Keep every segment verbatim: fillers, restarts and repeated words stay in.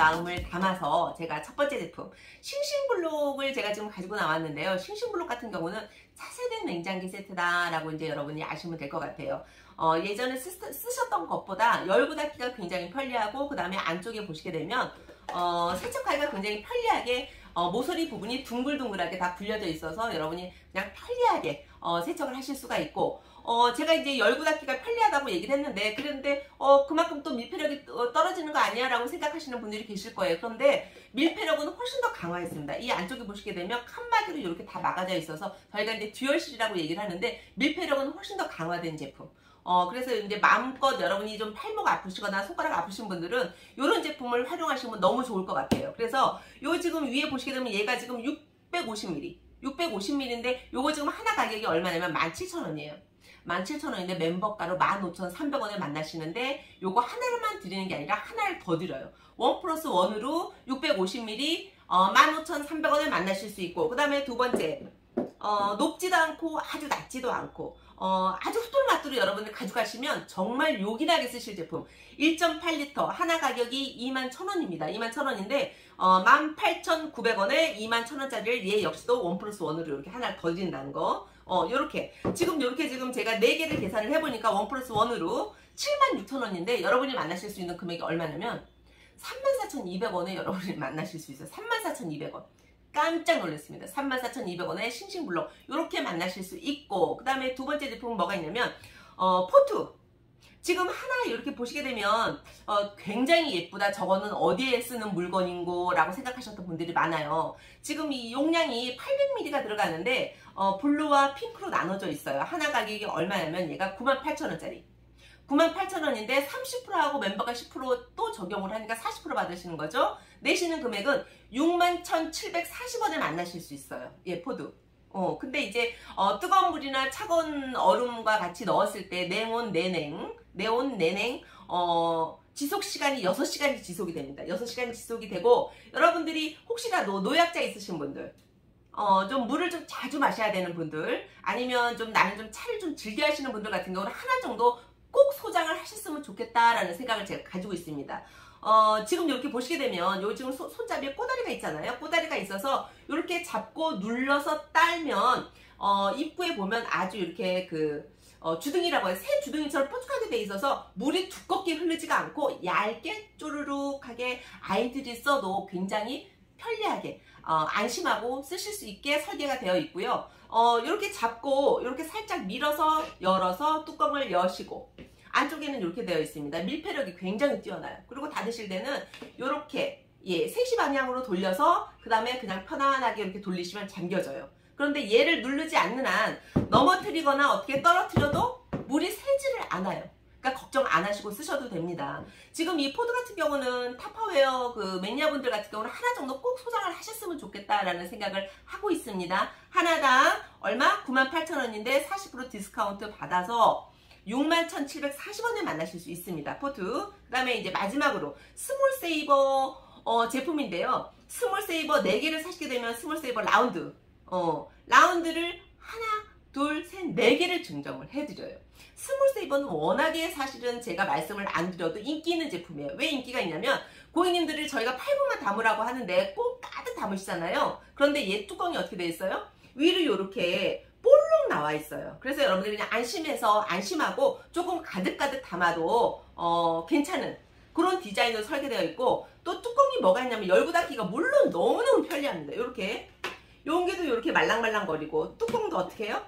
마음을 담아서 제가 첫 번째 제품 싱싱블록을 제가 지금 가지고 나왔는데요. 싱싱블록 같은 경우는 차세대 냉장기 세트다라고 이제 여러분이 아시면 될 것 같아요. 어, 예전에 쓰, 쓰셨던 것보다 열고 닫기가 굉장히 편리하고, 그 다음에 안쪽에 보시게 되면 어, 세척하기가 굉장히 편리하게 어, 모서리 부분이 둥글둥글하게 다 굴려져 있어서 여러분이 그냥 편리하게 어, 세척을 하실 수가 있고, 어, 제가 이제 열고 닫기가 편리하다고 얘기를 했는데, 그런데 어, 그만큼 또 밀폐력이 떨어지는 거 아니야 라고 생각하시는 분들이 계실 거예요. 그런데 밀폐력은 훨씬 더 강화했습니다. 이 안쪽에 보시게 되면 칸막이로 이렇게 다 막아져 있어서 저희가 이제 듀얼실이라고 얘기를 하는데, 밀폐력은 훨씬 더 강화된 제품. 어, 그래서 이제 마음껏 여러분이 좀 팔목 아프시거나 손가락 아프신 분들은 이런 제품을 활용하시면 너무 좋을 것 같아요. 그래서 요 지금 위에 보시게 되면 얘가 지금 육백오십 밀리리터, 육백오십 밀리리터인데 요거 지금 하나 가격이 얼마냐면 만 칠천 원이에요. 만 칠천 원인데 멤버가로 만 오천 삼백 원에 만나시는데, 요거 하나만 드리는 게 아니라 하나를 더 드려요. 원 플러스 원으로 육백오십 밀리리터 어, 만 오천 삼백 원에 만나실 수 있고, 그 다음에 두 번째, 어, 높지도 않고 아주 낮지도 않고 어, 아주 후돌마뚜로 여러분들 가져가시면 정말 요긴하게 쓰실 제품. 일 점 팔 리터 하나 가격이 이만 천 원입니다. 이만 천 원인데 어, 만 팔천 구백 원에 이만 천 원짜리를 얘 역시도 원 플러스 원으로 이렇게 하나 더 드린다는 거. 어, 요렇게 지금 요렇게 지금 제가 네 개를 계산을 해보니까 원 플러스 원으로 칠만 육천 원인데 여러분이 만나실 수 있는 금액이 얼마냐면 삼만 사천 이백 원에 여러분이 만나실 수 있어요. 삼만 사천 이백 원. 깜짝 놀랐습니다. 삼만 사천 이백 원에 싱싱블록 이렇게 만나실 수 있고, 그 다음에 두 번째 제품은 뭐가 있냐면 어, 포트. 지금 하나 이렇게 보시게 되면 어, 굉장히 예쁘다, 저거는 어디에 쓰는 물건인고 라고 생각하셨던 분들이 많아요. 지금 이 용량이 팔백 밀리리터가 들어가는데 어, 블루와 핑크로 나눠져 있어요. 하나 가격이 얼마냐면 얘가 구만 팔천 원짜리, 구만 팔천 원인데 삼십 퍼센트하고 멤버가 십 퍼센트 또 적용을 하니까 사십 퍼센트 받으시는 거죠. 내시는 금액은 육만 천칠백사십 원에 만나실 수 있어요. 예, 포드. 어, 근데 이제 어, 뜨거운 물이나 차가운 얼음과 같이 넣었을 때 냉온 내냉, 내온 내냉 어, 지속 시간이 여섯 시간이 지속이 됩니다. 여섯 시간이 지속이 되고, 여러분들이 혹시라도 노약자 있으신 분들, 어, 좀 물을 좀 자주 마셔야 되는 분들, 아니면 좀 나는 좀 차를 좀 즐겨 하시는 분들 같은 경우는 하나 정도 꼭 소장을 하셨으면 좋겠다라는 생각을 제가 가지고 있습니다. 어, 지금 이렇게 보시게 되면 요 지금 소, 손잡이에 꼬다리가 있잖아요. 꼬다리가 있어서 이렇게 잡고 눌러서 딸면 어, 입구에 보면 아주 이렇게 그 어, 주둥이라고 해요. 새 주둥이처럼 뾰족하게 돼 있어서 물이 두껍게 흐르지가 않고 얇게 쪼르륵하게 아이들이 써도 굉장히 편리하게 어, 안심하고 쓰실 수 있게 설계가 되어 있고요. 어, 이렇게 잡고 이렇게 살짝 밀어서 열어서 뚜껑을 여시고, 안쪽에는 이렇게 되어 있습니다. 밀폐력이 굉장히 뛰어나요. 그리고 닫으실 때는 이렇게 예, 세 시 방향으로 돌려서 그 다음에 그냥 편안하게 이렇게 돌리시면 잠겨져요. 그런데 얘를 누르지 않는 한 넘어뜨리거나 어떻게 떨어뜨려도 물이 새지를 않아요. 그러니까 걱정 안 하시고 쓰셔도 됩니다. 지금 이 포드 같은 경우는 타파웨어 그 매니아분들 같은 경우는 하나 정도 꼭 소장을 하셨으면 좋겠다라는 생각을 하고 있습니다. 하나당 얼마? 구만 팔천 원인데 사십 퍼센트 디스카운트 받아서 육만 천칠백사십 원에 만나실 수 있습니다. 포트. 그 다음에 이제 마지막으로 스몰 세이버 어, 제품인데요. 스몰 세이버 네 개를 사시게 되면 스몰 세이버 라운드 어, 라운드를 하나, 둘, 셋, 네 개를 증정을 해드려요. 스몰 세이버는 워낙에 사실은 제가 말씀을 안 드려도 인기 있는 제품이에요. 왜 인기가 있냐면 고객님들을 저희가 팔 분만 담으라고 하는데 꼭 가득 담으시잖아요. 그런데 얘 뚜껑이 어떻게 되어 있어요? 위로 이렇게 볼록 나와 있어요. 그래서 여러분들이 그냥 안심해서 안심하고 조금 가득가득 담아도 어, 괜찮은 그런 디자인으로 설계되어 있고, 또 뚜껑이 뭐가 있냐면 열고 닫기가 물론 너무너무 편리합니다. 이렇게 용기도 이렇게 말랑말랑거리고, 뚜껑도 어떻게 해요?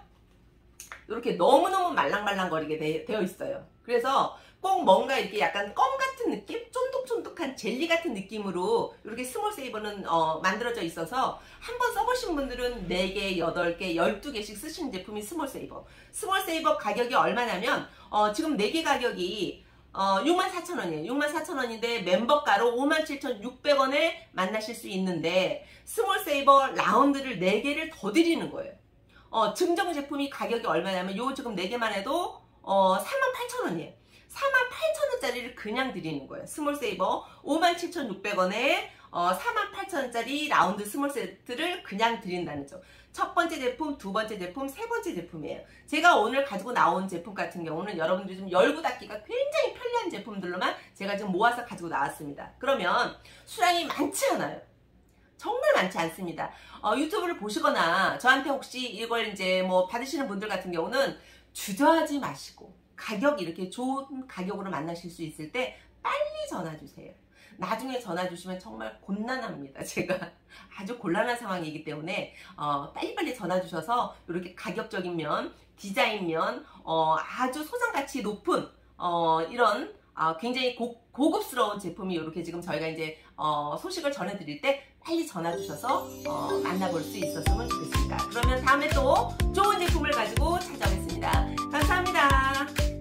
이렇게 너무너무 말랑말랑거리게 되, 되어 있어요. 그래서 꼭 뭔가 이렇게 약간 껌 같은 느낌? 쫀득쫀득한 젤리 같은 느낌으로 이렇게 스몰 세이버는 어, 만들어져 있어서 한번 써보신 분들은 네 개, 여덟 개, 열두 개씩 쓰시는 제품이 스몰 세이버. 스몰 세이버 가격이 얼마냐면 어, 지금 네 개 가격이 어, 육만 사천 원이에요. 육만 사천 원인데 멤버가로 오만 칠천 육백 원에 만나실 수 있는데, 스몰 세이버 라운드를 네 개를 더 드리는 거예요. 어, 증정 제품이 가격이 얼마냐면 요 지금 네 개만 해도 어, 사만 팔천 원이에요. 사만 팔천 원짜리를 그냥 드리는 거예요. 스몰 세이버 오만 칠천 육백 원에 어, 사만 팔천 원짜리 라운드 스몰 세트를 그냥 드린다는 점. 첫 번째 제품, 두 번째 제품, 세 번째 제품이에요. 제가 오늘 가지고 나온 제품 같은 경우는 여러분들이 좀 열고 닫기가 굉장히 편리한 제품들로만 제가 지금 모아서 가지고 나왔습니다. 그러면 수량이 많지 않아요. 정말 많지 않습니다. 어, 유튜브를 보시거나 저한테 혹시 이걸 이제 뭐 받으시는 분들 같은 경우는 주저하지 마시고 가격 이렇게 좋은 가격으로 만나실 수 있을 때 빨리 전화 주세요. 나중에 전화 주시면 정말 곤란합니다. 제가 아주 곤란한 상황이기 때문에 어, 빨리빨리 전화 주셔서 이렇게 가격적인 면, 디자인 면, 어, 아주 소장가치 높은 어, 이런 어, 굉장히 고, 고급스러운 제품이 이렇게 지금 저희가 이제 어, 소식을 전해드릴 때 빨리 전화 주셔서 어, 만나볼 수 있었으면 좋겠습니다. 그러면 다음에 또 좋은 제품을 가지고 찾아오겠습니다. 감사합니다.